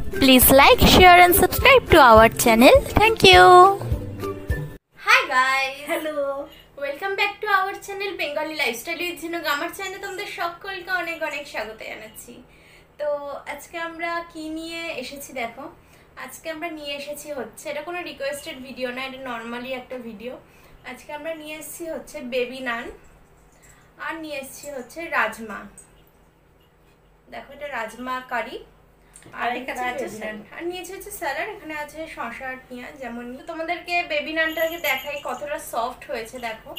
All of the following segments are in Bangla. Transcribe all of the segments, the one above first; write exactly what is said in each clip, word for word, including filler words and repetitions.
Please like, share and subscribe to our channel. Thank you. Hi guys. Hello. Welcome back to our channel Bengali Lifestyle with Jinuk. আমার চ্যানেলে তোমাদের সকলকে অনেক অনেক স্বাগত জানাচ্ছি। তো আজকে আমরা কি নিয়ে এসেছি দেখো। আজকে আমরা নিয়ে এসেছি হচ্ছে এটা কোনো রিকোয়েস্টেড ভিডিও না, এটা নরমালি একটা ভিডিও। আজকে আমরা নিয়ে এসেছি হচ্ছে বেবি নান আর নিয়ে এসেছি হচ্ছে রাজমা। দেখো এটা রাজমা কারি আর এখানে আছে স্যালাড আর নিয়েছে হচ্ছে স্যালাড। এখানে আছে শসা আর পেঁয়াজ। যেমন তোমাদেরকে বেবি নানটাকে দেখাই কতটা সফট হয়েছে দেখো,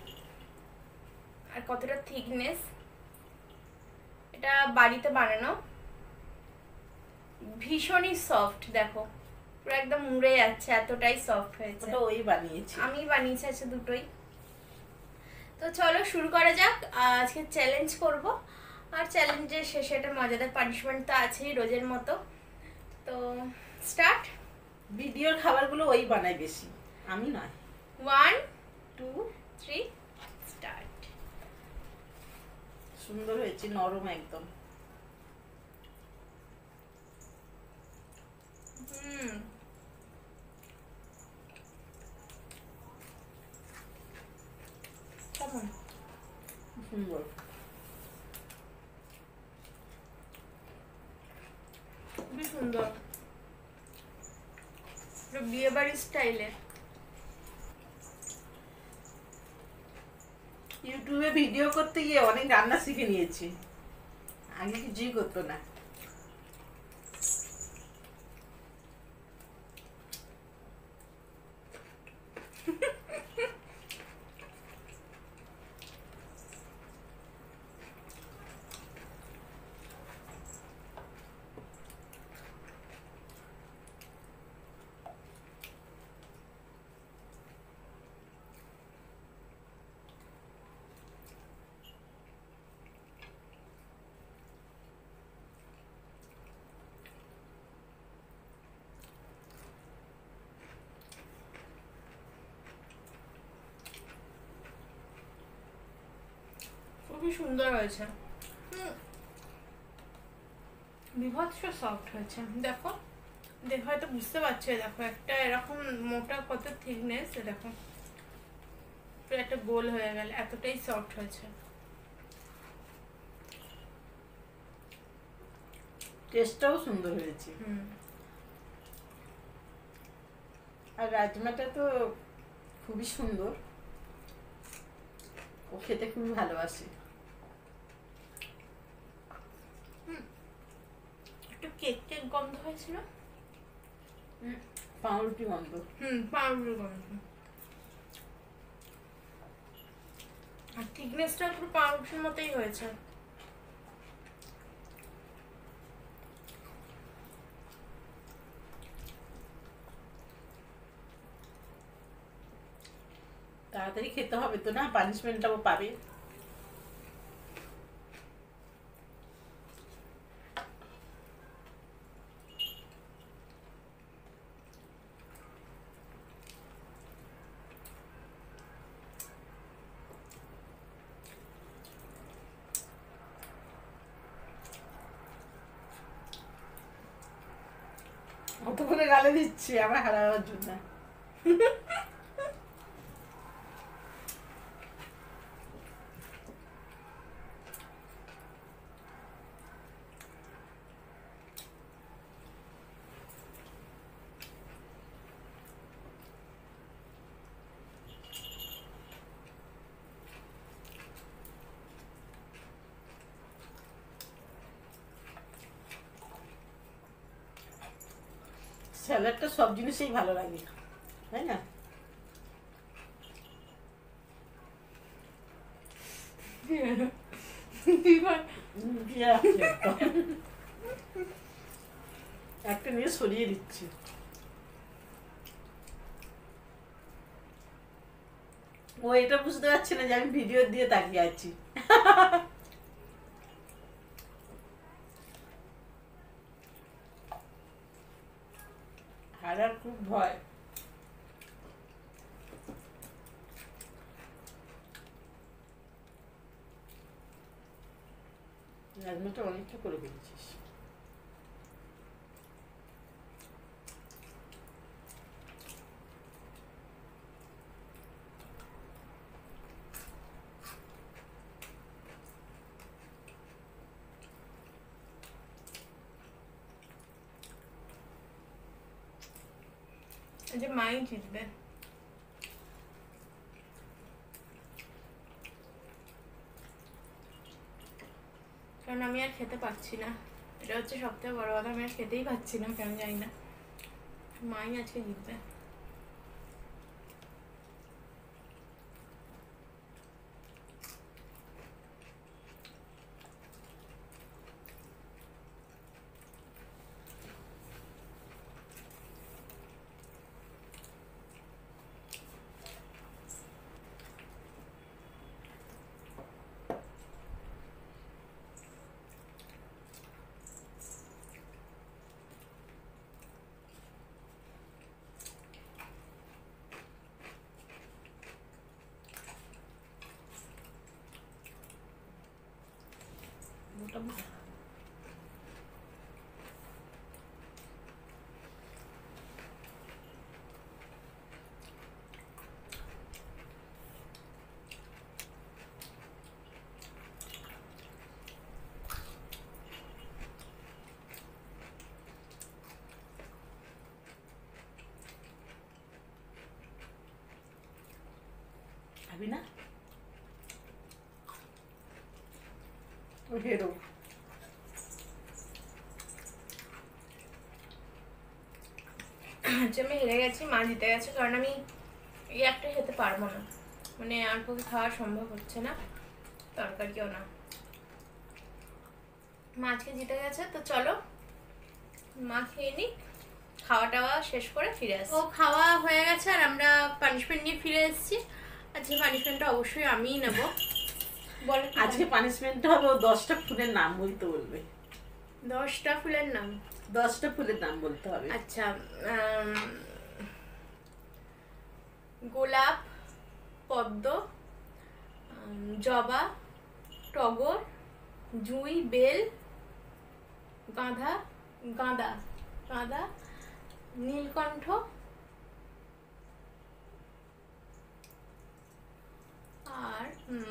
আর কতটা থিকনেস। এটা বাড়িতে বানানো, ভীষণই সফট। দেখো পুরো একদম মুড়ে যাচ্ছে, এতটাই সফট হয়েছে। ওটা ওই বানিয়েছি, আমি বানিয়েছি আছে দুটোই। তো চলো শুরু করা যাক। আজকে চ্যালেঞ্জ করব, আর চ্যালেঞ্জের শেষে একটা মজাদার পানিশমেন্ট তো আছেই রোজের মতো। তো স্টার্ট। ভিডিওর খাবারগুলো ওই বানায় বেশি, আমি নয়। One two three start. সুন্দর হয়েছে, নরম একদম। হুম কেমন? সুন্দর। খুবই সুন্দর, বিয়ে বাড়ির স্টাইলে। ইউটিউবে ভিডিও করতে গিয়ে অনেক রান্না শিখে নিয়েছি, আগে কিছুই করতো না। খুবই সুন্দর হয়েছে, বিভৎস সফট হয়েছে। দেখো দেখো হয়তো বুঝতে পারছো, দেখো একটা এরকম মোটা কত থিকনেস, দেখো একটা গোল হয়ে গেল, এতটাই সফট হয়েছে। টেস্টটাও সুন্দর হয়েছে। হুম আর রাজমাটা তো খুবই সুন্দর, ও খেতে খুবই ভালোবাসে। একটু কেক কেক গন্ধ হয়েছিল, পাউরুটি গন্ধ। হুম পাউরুটির গন্ধ। আর থিকনেসটা পুরো পাউরুটির মতোই হয়েছে। তাড়াতাড়ি খেতে হবে তো, না পানিশমেন্টটাও পাবে। অত করে গালে দিচ্ছি আমার হারাবার জন্য। স্যালাডটা সব জিনিসেই ভালো লাগে, তাই না? একটা নিয়ে সরিয়ে দিচ্ছি। ও এটা বুঝতে পারছে না যে আমি ভিডিও দিয়ে তাকিয়ে আছি। হারার খুব ভয়। রাজমাটা অনেকটা করে ফেলেছিস। যে মাই জিতবে। কারণ আমি আর খেতে পারছি না, এটা হচ্ছে সবথেকে বড় কথা, আমি আর খেতেই পাচ্ছি না, কেন জানি না। মাই আজকে জিতবে। খাবি না? হেরো আচ্ছা আমি হেরে গেছি, মা জিতে গেছে, কারণ আমি এই একটা খেতে পারবো না, মানে আর পক্ষে খাওয়া সম্ভব হচ্ছে না, তরকারিও না। মা আজকে জিতে গেছে, তো চলো মা খেয়ে নিক, খাওয়া টাওয়া শেষ করে ফিরে আসি। ও খাওয়া হয়ে গেছে আর আমরা পানিশমেন্ট নিয়ে ফিরে এসেছি। আজকে পানিশমেন্টটা অবশ্যই আমিই নেবো। বলো আজকে পানিশমেন্টটা হবে, ও দশটা ফুলের নাম বলতে বলবে। দশটা ফুলের নাম? দশটা ফুলের নাম বলতে হবে। আচ্ছা, গোলাপ, পদ্ম, জবা, টগর, জুঁই, বেল, গাঁদা গাঁদা গাঁদা নীলকণ্ঠ, আর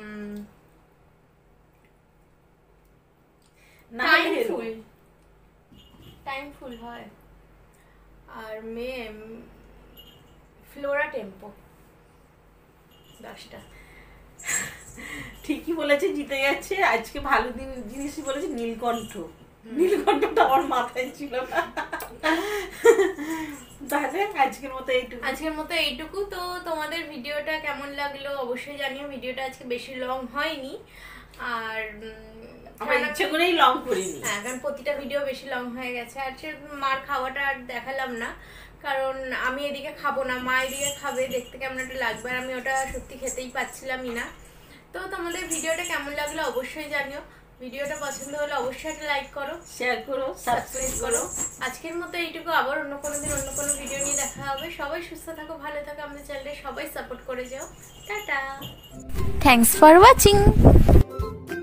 টাইম ফুল। টাইম ফুল হয়, আর মেয়ে ফ্লোরা টেম্পো। দশটা ঠিকই বলেছে, জিতে গেছে। আজকে ভালো দিন জিনিসই বলেছে, নীলকণ্ঠ। নীলকণ্ঠটা আমার মাথায় ছিল না। তাহলে আজকের মতো এইটুকু আজকের মতো এইটুকু তো তোমাদের ভিডিওটা কেমন লাগলো অবশ্যই জানিও। ভিডিওটা আজকে বেশি লং হয়নি, আর আমরা ইচ্ছে করেই লং করিনি। হ্যাঁ, কারণ প্রতিটা ভিডিও বেশি লং হয়ে গেছে। আর সে মার খাওয়াটা আর দেখালাম না, কারণ আমি এদিকে খাবো না, মা এদিকে খাবে, দেখতে কেমন একটা লাগবে, আর আমি ওটা সত্যি খেতেই পাচ্ছিলামই না। তো তোমাদের ভিডিওটা কেমন লাগলো অবশ্যই জানিও। ভিডিওটা পছন্দ হলে অবশ্যই একটা লাইক করো, শেয়ার করো, সাবস্ক্রাইব করো। আজকের মতো এইটুকু, আবার অন্য কোনো দিন অন্য কোনো ভিডিও নিয়ে দেখা হবে। সবাই সুস্থ থাকো, ভালো থাকো, আমাদের চ্যানেলে সবাই সাপোর্ট করে যাও। Ta-ta, thanks for watching.